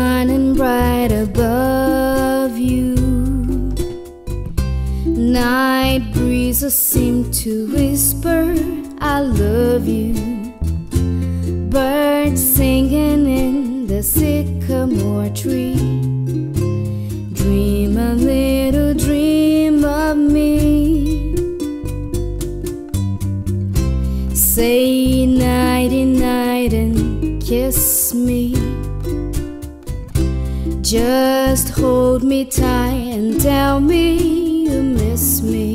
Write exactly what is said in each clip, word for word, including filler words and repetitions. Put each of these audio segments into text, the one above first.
shining bright above you. Night breezes seem to whisper, I love you. Birds singing in the sycamore tree. Dream a little dream of me. Say nighty night and kiss me. Just hold me tight and tell me you miss me.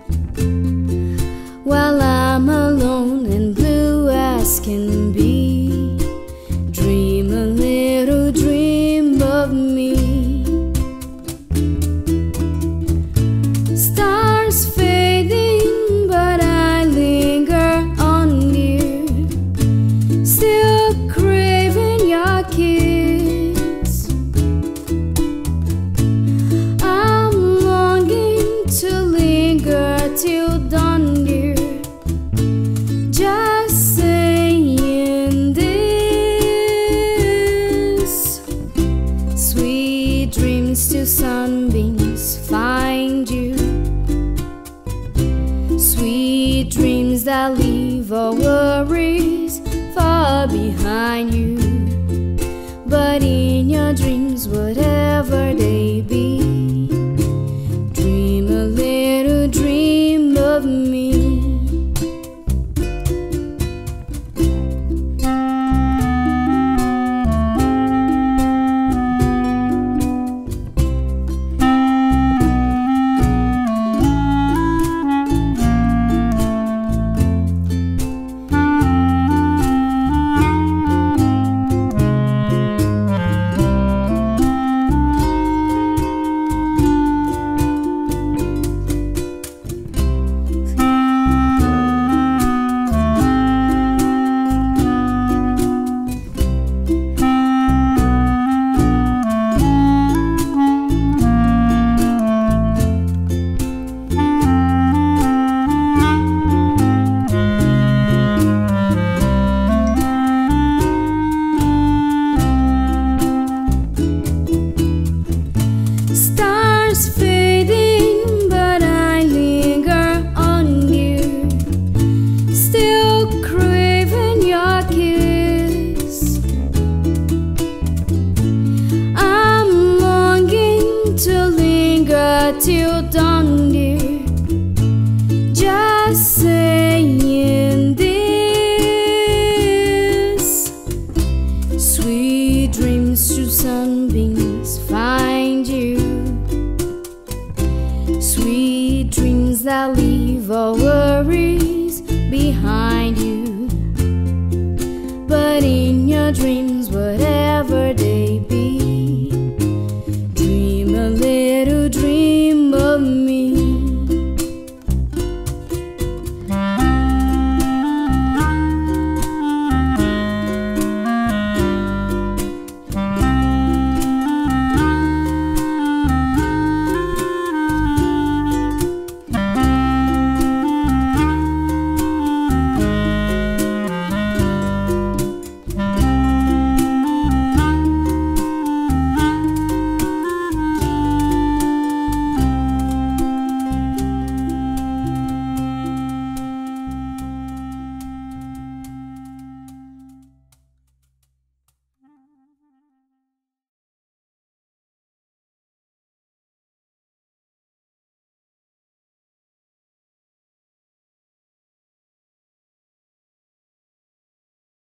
While I'm alone and blue as can be, dream a little dream of me. Stars fading, but I linger on near, still craving your kiss. I'm longing to linger till dawn, dear, just saying this. Sweet dreams till sunbeams find you. Sweet dreams that leave all worries far behind you. But in your dreams, whatever they be, dream a little dream of me. Fading, but I linger on you, still craving your kiss. I'm longing to linger till dawn, dear, just saying this. Sweet dreams through sunbeams find you. Sweet dreams that leave all worries behind you. But in your dreams,